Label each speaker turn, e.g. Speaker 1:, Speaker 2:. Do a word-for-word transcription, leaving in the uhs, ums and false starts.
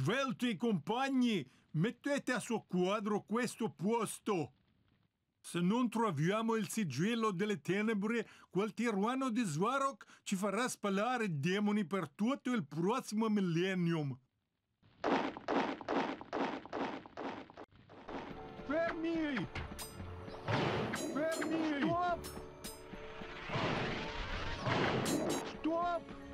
Speaker 1: Svelto e compagni, mettete a soqquadro questo posto. Se non troviamo il sigillo delle tenebre, quel tiranno di Svarog ci farà spalare demoni per tutto il prossimo millennium. Fermi! Fermi! Stop! Stop!